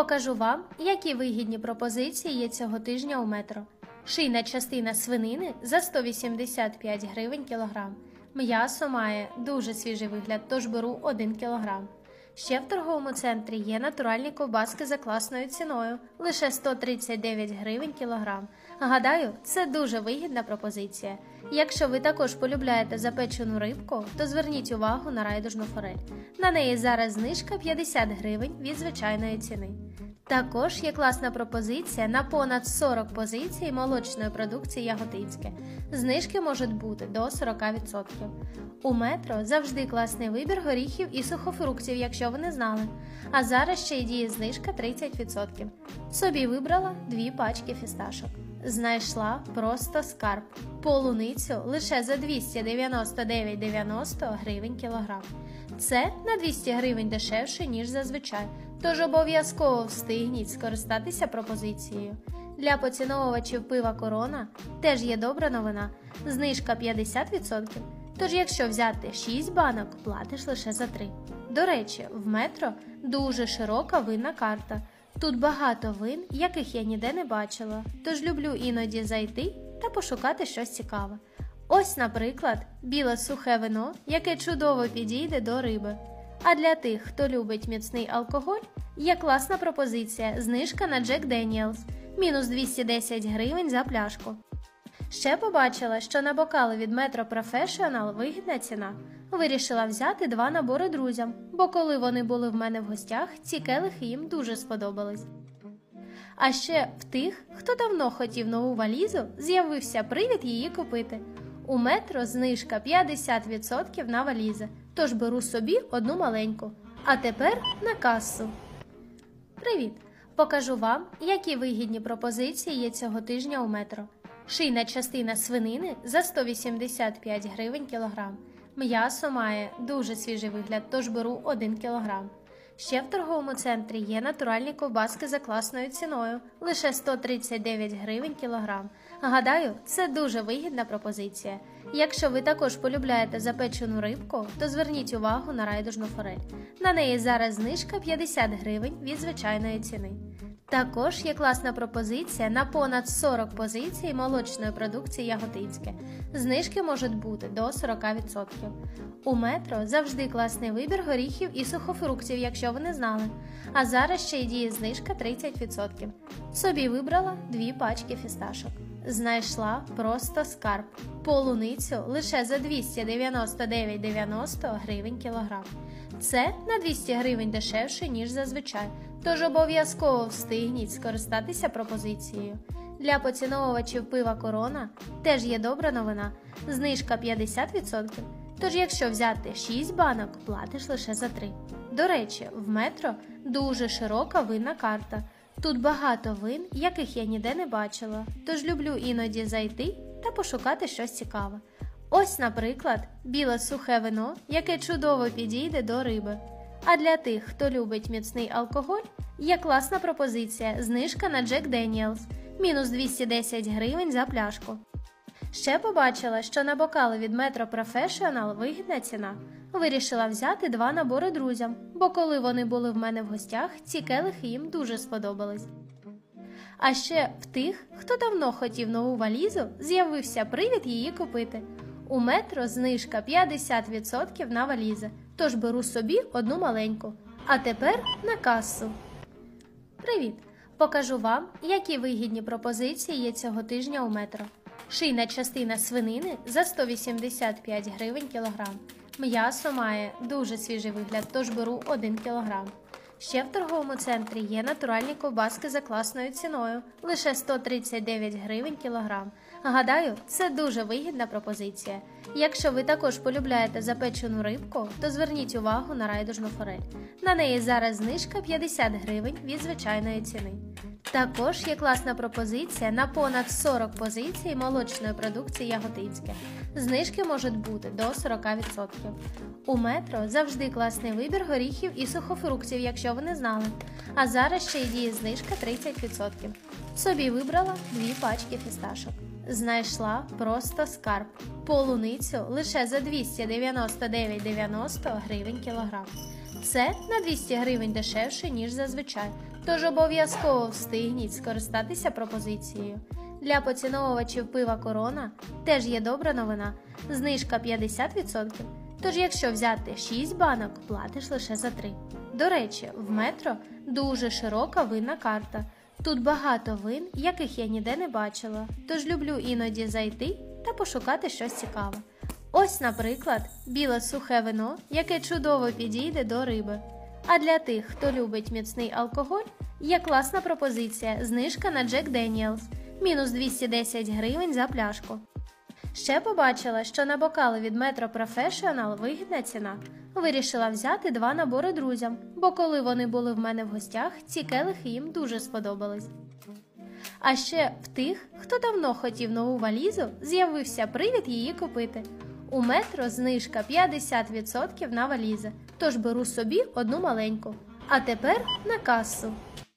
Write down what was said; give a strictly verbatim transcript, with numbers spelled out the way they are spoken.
Покажу вам, які вигідні пропозиції є цього тижня у Метро. Шийна частина свинини за сто вісімдесят п'ять гривень кілограм. М'ясо має дуже свіжий вигляд, тож беру один кілограм. Ще в торговому центрі є натуральні ковбаски за класною ціною – лише сто тридцять дев'ять гривень кілограм. Гадаю, це дуже вигідна пропозиція. Якщо ви також полюбляєте запечену рибку, то зверніть увагу на райдужну форель. На неї зараз знижка п'ятдесят гривень від звичайної ціни. Також є класна пропозиція на понад сорок позицій молочної продукції Яготинське. Знижки можуть бути до сорок відсотків. У Метро завжди класний вибір горіхів і сухофруктів, якщо ви не знали. А зараз ще й діє знижка тридцять відсотків. Собі вибрала дві пачки фісташок. Знайшла просто скарб. Полуницю лише за двісті дев'яносто дев'ять дев'яносто гривень кілограм. Це на двісті гривень дешевше, ніж зазвичай. Тож обов'язково встигніть скористатися пропозицією. Для поціновувачів пива Корона теж є добра новина – знижка п'ятдесят відсотків. Тож якщо взяти шість банок, платиш лише за три. До речі, в Метро дуже широка винна карта. Тут багато вин, яких я ніде не бачила, тож люблю іноді зайти та пошукати щось цікаве. Ось, наприклад, біле сухе вино, яке чудово підійде до риби. А для тих, хто любить міцний алкоголь, є класна пропозиція – знижка на Джек Деніелс – мінус двісті десять гривень за пляшку. Ще побачила, що на бокали від Metro Professional вигідна ціна. Вирішила взяти два набори друзям, бо коли вони були в мене в гостях, ці келихи їм дуже сподобались. А ще в тих, хто давно хотів нову валізу, з'явився привід її купити. У Метро знижка п'ятдесят відсотків на валізи, тож беру собі одну маленьку. А тепер на касу. Привіт! Покажу вам, які вигідні пропозиції є цього тижня у Метро. Шийна частина свинини за сто вісімдесят п'ять гривень кілограм. М'ясо має дуже свіжий вигляд, тож беру один кілограм. Ще в торговому центрі є натуральні ковбаски за класною ціною – лише сто тридцять дев'ять гривень кілограм. Гадаю, це дуже вигідна пропозиція. Якщо ви також полюбляєте запечену рибку, то зверніть увагу на райдужну форель. На неї зараз знижка п'ятдесят гривень від звичайної ціни. Також є класна пропозиція на понад сорок позицій молочної продукції Яготинське. Знижки можуть бути до сорок відсотків. У Метро завжди класний вибір горіхів і сухофруктів, якщо ви не знали. А зараз ще й діє знижка тридцять відсотків. Собі вибрала дві пачки фісташок. Знайшла просто скарб. Полуницю лише за двісті дев'яносто дев'ять дев'яносто гривень кілограм. Це на двісті гривень дешевше, ніж зазвичай. Тож обов'язково встигніть скористатися пропозицією. Для поціновувачів пива Корона теж є добра новина – знижка п'ятдесят відсотків. Тож якщо взяти шість банок, платиш лише за три. До речі, в Метро дуже широка винна карта. Тут багато вин, яких я ніде не бачила, тож люблю іноді зайти та пошукати щось цікаве. Ось, наприклад, біле сухе вино, яке чудово підійде до риби. А для тих, хто любить міцний алкоголь, є класна пропозиція – знижка на Джек Деніелс – мінус двісті десять гривень за пляшку. Ще побачила, що на бокали від Metro Professional вигідна ціна. Вирішила взяти два набори друзям, бо коли вони були в мене в гостях, ці келихи їм дуже сподобались. А ще в тих, хто давно хотів нову валізу, з'явився привід її купити. У Метро знижка п'ятдесят відсотків на валізи, тож беру собі одну маленьку. А тепер на касу. Привіт! Покажу вам, які вигідні пропозиції є цього тижня у Метро. Шийна частина свинини за сто вісімдесят п'ять гривень кілограм. М'ясо має дуже свіжий вигляд, тож беру один кілограм. Ще в торговому центрі є натуральні ковбаски за класною ціною – лише сто тридцять дев'ять гривень кілограм. Гадаю, це дуже вигідна пропозиція. Якщо ви також полюбляєте запечену рибку, то зверніть увагу на райдужну форель. На неї зараз знижка п'ятдесят гривень від звичайної ціни. Також є класна пропозиція на понад сорок позицій молочної продукції Яготинське. Знижки можуть бути до сорок відсотків. У Метро завжди класний вибір горіхів і сухофруктів, якщо ви не знали. А зараз ще й діє знижка тридцять відсотків. Собі вибрала дві пачки фісташок. Знайшла просто скарб. Полуницю лише за двісті дев'яносто дев'ять дев'яносто гривень кілограм. Це на двісті гривень дешевше, ніж зазвичай. Тож обов'язково встигніть скористатися пропозицією. Для поціновувачів пива Корона теж є добра новина – знижка п'ятдесят відсотків. Тож якщо взяти шість банок, платиш лише за три. До речі, в Метро дуже широка винна карта. Тут багато вин, яких я ніде не бачила, тож люблю іноді зайти та пошукати щось цікаве. Ось, наприклад, біле сухе вино, яке чудово підійде до риби. А для тих, хто любить міцний алкоголь, є класна пропозиція – знижка на Джек Деніелс – мінус двісті десять гривень за пляшку. Ще побачила, що на бокали від Metro Professional вигідна ціна. Вирішила взяти два набори друзям, бо коли вони були в мене в гостях, ці келихи їм дуже сподобались. А ще в тих, хто давно хотів нову валізу, з'явився привід її купити. У Метро знижка п'ятдесят відсотків на валізи, тож беру собі одну маленьку. А тепер на касу.